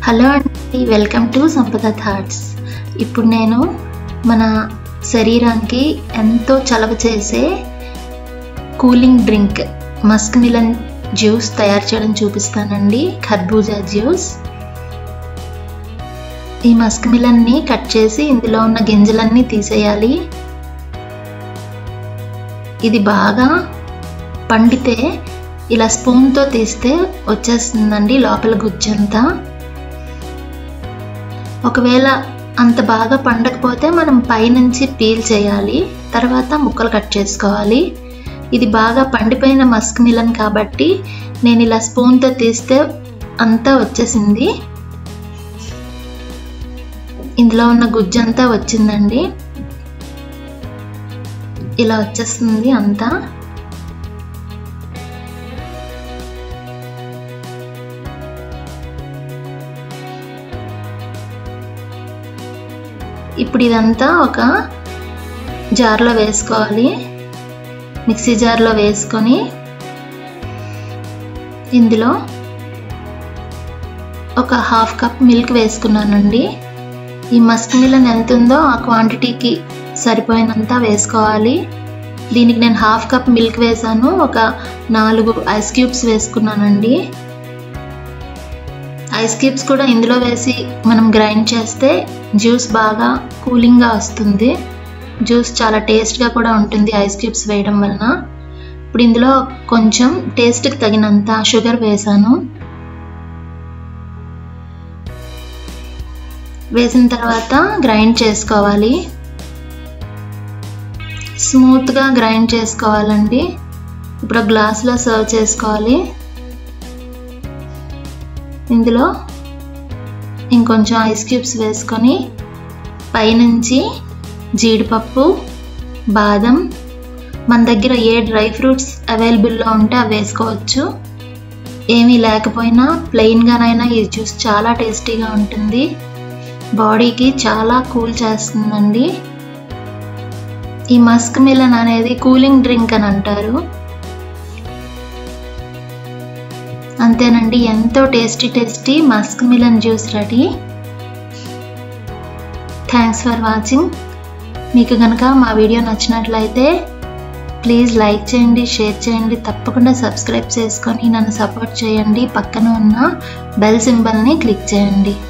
Hello అండి, welcome to సంపద thoughts. ఇప్పుడు నేను మన శరీరానికి ఎంతో చలవ చేసే cooling drink musk melon juice తయారు చేయడం చూపిస్తానండి. ఖర్బూజా జ్యూస్. ఈ మస్క్ మిలన్ని కట్ చేసి ఇందులో ఉన్న గింజలన్నీ తీసేయాలి. ఇది బాగా పండితే ఇలా స్పూన్తో తీస్తే వచ్చేస్తుందండి లోపల గుజ్జంతా. ఒకవేళ అంత బాగా పండకపోతే మనం పైనుంచి పీల్ చేయాలి, తర్వాత ముక్కలు కట్ చేసుకోవాలి. ఇది బాగా పండిపోయిన మస్క్ మిలన్ కాబట్టి నేను ఇలా స్పూన్తో తీస్తే అంతా వచ్చేసింది. ఇందులో ఉన్న గుజ్జంతా వచ్చిందండి. ఇలా వచ్చేస్తుంది అంతా. ఇప్పుడు ఇదంతా ఒక జార్లో వేసుకోవాలి. మిక్సీ జార్లో వేసుకొని ఇందులో ఒక హాఫ్ కప్ మిల్క్ వేసుకున్నానండి. ఈ మస్క్ మిలన్ ఎంత ఉందో ఆ క్వాంటిటీకి సరిపోయినంత వేసుకోవాలి. దీనికి నేను హాఫ్ కప్ మిల్క్ వేసాను, ఒక 4 ఐస్ క్యూబ్స్ వేసుకున్నానండి. ఐస్ క్యూబ్స్ కూడా ఇందులో వేసి మనం గ్రైండ్ చేస్తే జ్యూస్ బాగా కూలింగ్గా వస్తుంది. జ్యూస్ చాలా టేస్ట్గా కూడా ఉంటుంది ఐస్ క్యూబ్స్ వేయడం వలన. ఇప్పుడు ఇందులో కొంచెం టేస్ట్కి తగినంత షుగర్ వేసాను. వేసిన తర్వాత గ్రైండ్ చేసుకోవాలి. స్మూత్గా గ్రైండ్ చేసుకోవాలండి. ఇప్పుడు గ్లాస్లో సర్వ్ చేసుకోవాలి. ఇందులో ఇంకొంచెం ఐస్ క్యూబ్స్ వేసుకొని పైనుంచి జీడిపప్పు, బాదం, మన దగ్గర ఏ డ్రై ఫ్రూట్స్ అవైలబుల్లో ఉంటే అవి వేసుకోవచ్చు. ఏమీ లేకపోయినా ప్లెయిన్గానైనా ఈ జ్యూస్ చాలా టేస్టీగా ఉంటుంది. బాడీకి చాలా కూల్ చేస్తుందండి. ఈ మస్క్ మిలన్ అనేది కూలింగ్ డ్రింక్ అని అంటారు. అంతేనండి, ఎంతో tasty musk melon juice ready. Thanks for watching. మీకు కనుక మా వీడియో నచ్చినట్లయితే ప్లీజ్ లైక్ చేయండి, షేర్ చేయండి, తప్పకుండా సబ్స్క్రైబ్ చేసుకొని నన్ను సపోర్ట్ చేయండి. పక్కన ఉన్న బెల్ సింబల్ని క్లిక్ చేయండి.